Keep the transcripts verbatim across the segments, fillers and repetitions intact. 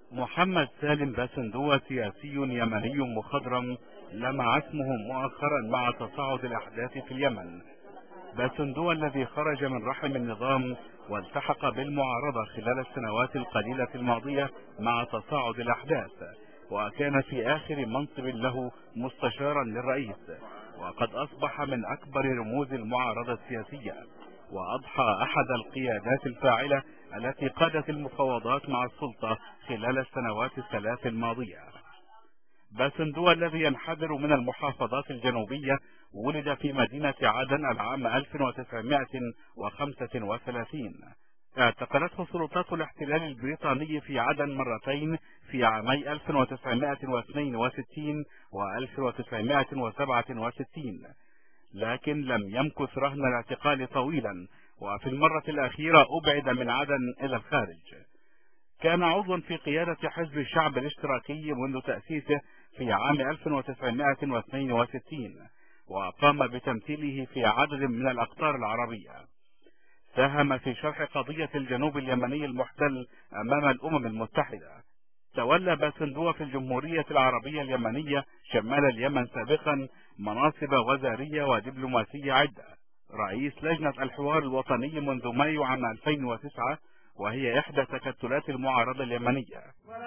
محمد سالم باسندوة سياسي يمني مخضرم لمع اسمه مؤخرا مع تصاعد الأحداث في اليمن. باسندوة الذي خرج من رحم النظام والتحق بالمعارضة خلال السنوات القليلة الماضية مع تصاعد الأحداث، وكان في آخر منصب له مستشارا للرئيس، وقد أصبح من أكبر رموز المعارضة السياسية، وأضحى أحد القيادات الفاعلة التي قادت المفاوضات مع السلطة خلال السنوات الثلاث الماضية. باسندوة الذي ينحدر من المحافظات الجنوبية ولد في مدينة عدن العام ألف وتسعمائة وخمسة وثلاثين. اعتقلته سلطات الاحتلال البريطاني في عدن مرتين في عامي ألف وتسعمائة واثنين وستين و ألف وتسعمائة وسبعة وستين، لكن لم يمكث رهن الاعتقال طويلا، وفي المرة الأخيرة أبعد من عدن إلى الخارج. كان عضوا في قيادة حزب الشعب الاشتراكي منذ تأسيسه في عام ألف وتسعمائة واثنين وستين، وقام بتمثيله في عدد من الأقطار العربية. ساهم في شرح قضية الجنوب اليمني المحتل أمام الأمم المتحدة. تولى باسندوة في الجمهورية العربية اليمنية شمال اليمن سابقا مناصب وزارية ودبلوماسية عدة. رئيس لجنة الحوار الوطني منذ مايو عام ألفين وتسعة، وهي إحدى تكتلات المعارضة اليمنية.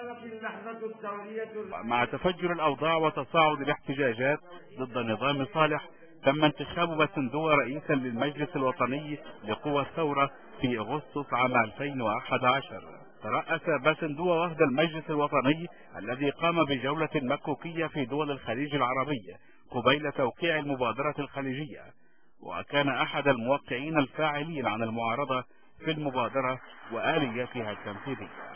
مع تفجر الأوضاع وتصاعد الاحتجاجات ضد نظام صالح، تم انتخاب باسندوة رئيسا للمجلس الوطني لقوى الثورة في أغسطس عام ألفين وأحد عشر. ترأس باسندوة وفد المجلس الوطني الذي قام بجولة مكوكية في دول الخليج العربي قبيل توقيع المبادرة الخليجية، وكان أحد الموقعين الفاعلين عن المعارضة في المبادرة وآلياتها التنفيذية.